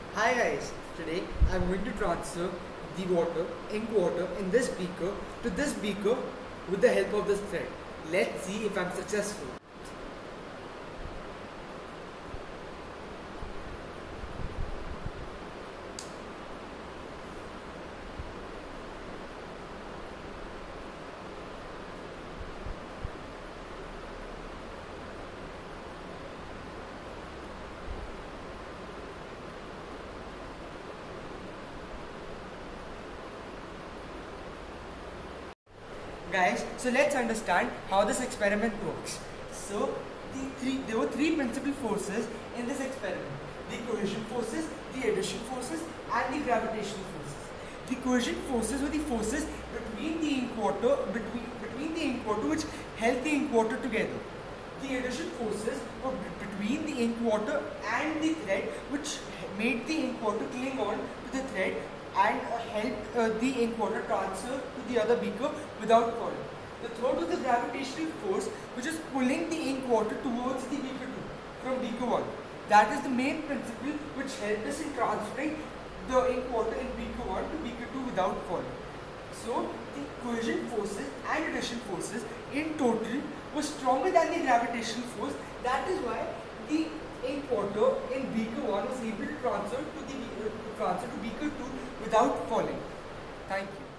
Hi guys, today I'm going to transfer the ink water in this beaker to this beaker with the help of this thread. Let's see if I'm successful. Guys, so let's understand how this experiment works. So there were three principal forces in this experiment: the cohesion forces, the adhesion forces, and the gravitational forces. The cohesion forces were the forces between the ink water, between the ink water which held the ink water together. The adhesion forces were between the ink water and the thread, which made the ink water cling on to the thread and help the ink water transfer to the other beaker without falling. The third was the gravitational force, which is pulling the ink water towards the beaker 2 from beaker 1. That is the main principle which helped us in transferring the ink water in beaker 1 to beaker 2 without falling. So the cohesion forces and adhesion forces in total were stronger than the gravitational force. That is why the ink water in beaker 1 was able to transfer to beaker 2 without falling. Thank you.